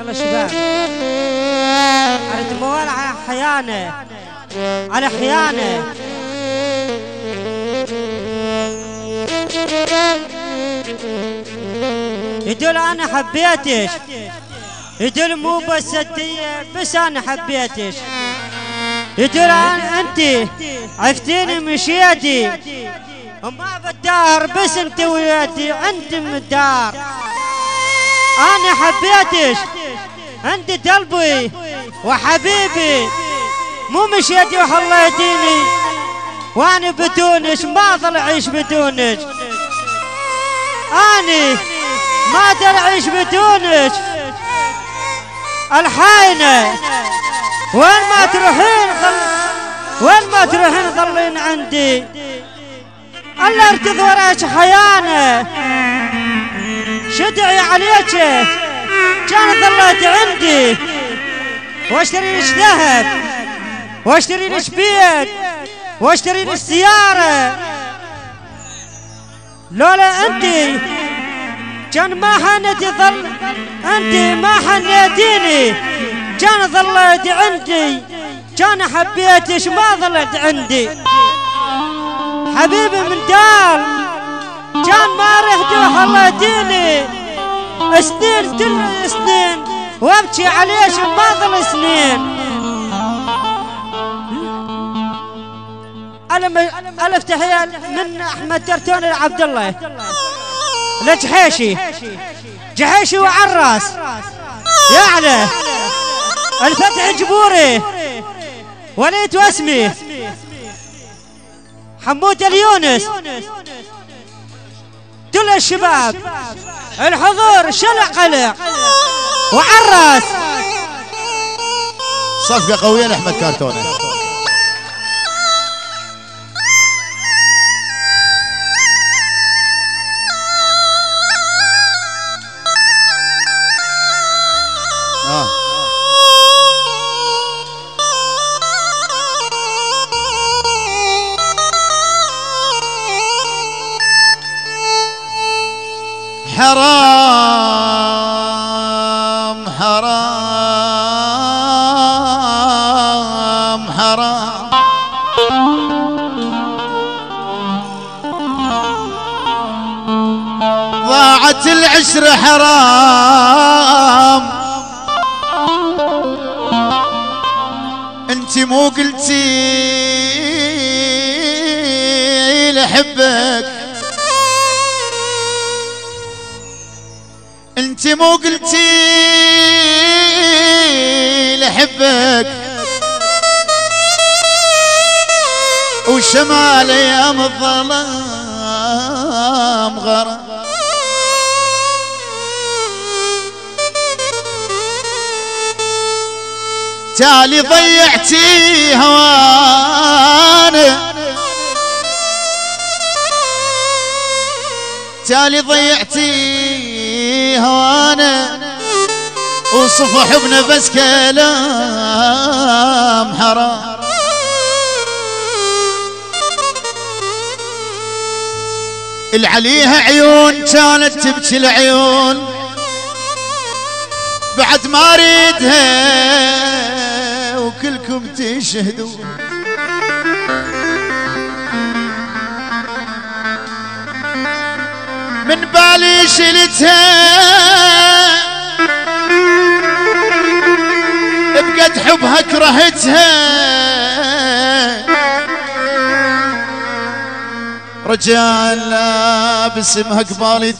يلا شباب أريد موال على خيانة على خيانة. يدل أنا حبيتش، يدل مو بس الدية بس أنا حبيتش، يدل أنت عفتيني مشيتي وما بالدار بس انت وياتي انت من الدار. انا حبيتش انت قلبي وحبيبي مو مشيتي وخليتيني وانا بدونش ما ظل اعيش بدونش. اني ما اقدر اعيش بدونش. الحاينة وين ما تروحين وين ما تروحين ظلين عندي. الله ارتض وراك خيانة شدعي عليك كان ظليت عندي واشتري لك ذهب واشتري لك بيت واشتري لك سيارة. لولا انت كان ما حنتي ظل انت ما حنيتيني كان ظليت عندي كان حبيتش ما ظلت عندي. حبيبي من دار كان ما رحت وخليتيني سنين كل سنين وابكي عليش ما ظل سنين. ألف تحية من أحمد ترتون لعبد الله لجحيشي جحيشي وعراس يعني الفتح جبوري وليت واسمي حمود اليونس كل الشباب الحضور شلع قلع وعراس. صفقة قوية لأحمد كارتونة. حرام حرام حرام ضاعت العشرة حرام. انت مو قلتي لحبك انت مو قلتي لحبك وشمال ايام الظلام غرام. تالي ضيعتي هوانا تالي ضيعتي هوانا وصفح بنفس كلام حرام. العليها عيون كانت تبكي العيون بعد ما اريدها وكلكم تشهدون. من بالي شلتها بقد حبها كرهتها رجال لا باسمها قبالي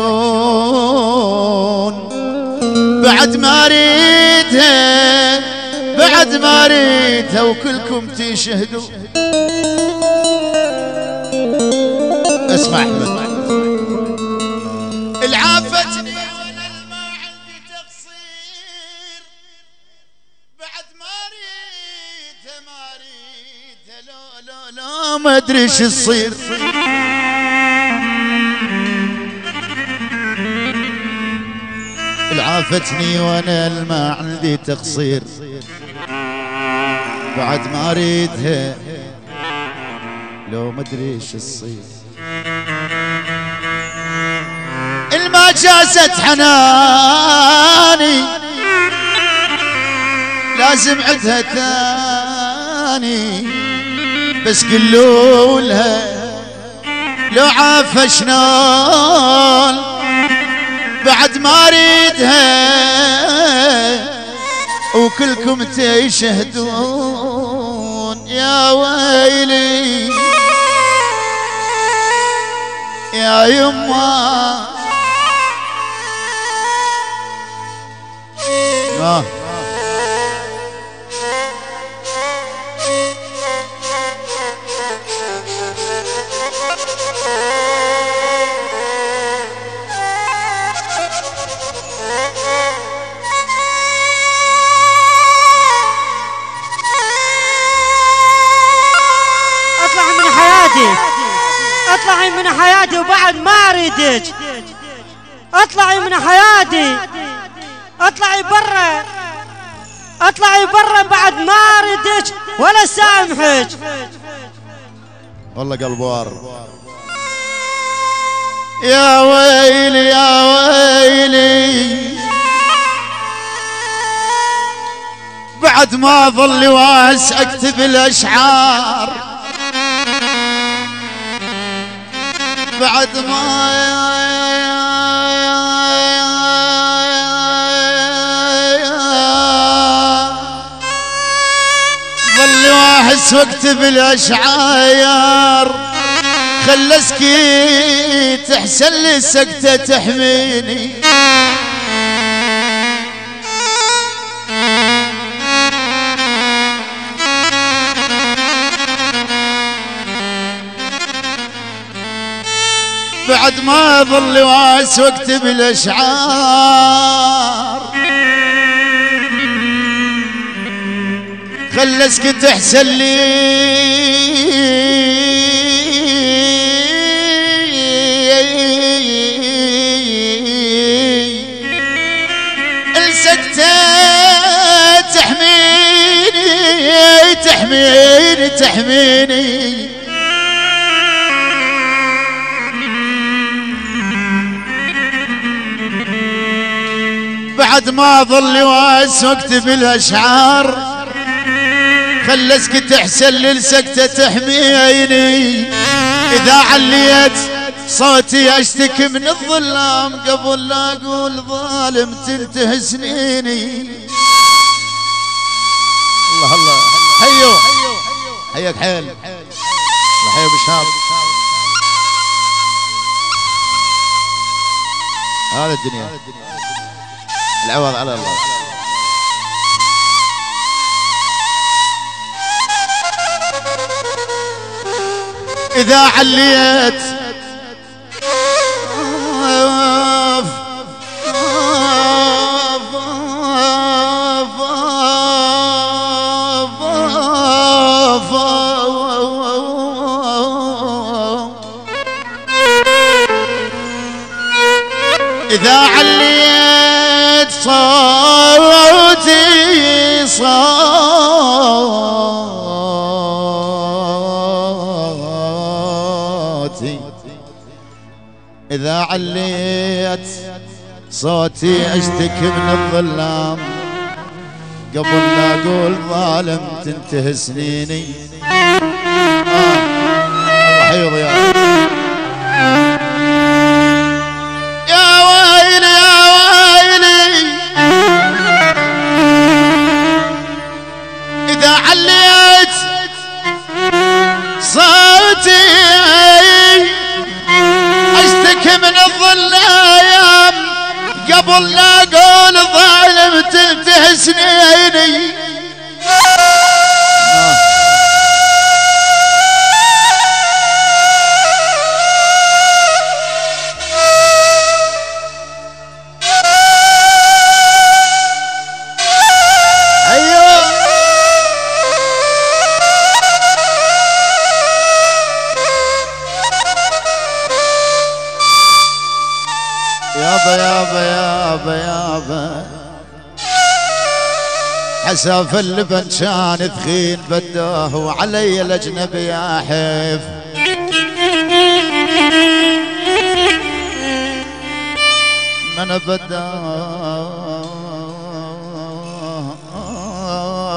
تحجون بعد ما اريدها بعد ما اريدها وكلكم تشهدون. اسمع احمد العافتني وانا ما عندي تقصير بعد ما اريدها ما اريدها لا لا لا ما ادري ايش يصير. العافتني وانا ما عندي تقصير بعد ما اريدها لو ما ادري ايش يصير. الما جازت حناني عزم عدها ثاني بس قلوا لها لو عافى شلون بعد ما اريدها وكلكم تشهدون يا ويلي يا يما اطلعي من حياتي وبعد ما اريدك. اطلعي من حياتي، اطلعي برا، اطلعي برا بعد ما اريدك ولا سامحك. والله قلبوار. يا ويلي يا ويلي بعد ما ظل واس اكتب الاشعار بعد ما ظل واحس واكتب الاشعار خلسكي تحسن لي سكتة تحميني بعد ما ظل واس واكتب الاشعار خلسك تحسن لي السكتة تحميني تحميني تحميني بعد ما ظل واس واكتب الاشعار خلسك تحسن للسكتة تحميني اذا عليت صوتي اشتكي من الظلام قبل لا اقول ظالم تنتهي سنيني. الله الله حيو حياك حيل الله حيو بشهاب هذا الدنيا العوض على الله. إذا عليت إذا عليت صوتي صوتي إذا عليت صوتي أشتكي من الظلام قبل لا أقول ظالم تنتهي سنيني. الله حيض يا عليت صوتي اشتكي من الظلام قبل لا اقول ظالم تنتهي سنيني. يابا يابا يابا يابا حساف اللبن كان ثخين بدوه وعلي الاجنبي يا حيف من بداه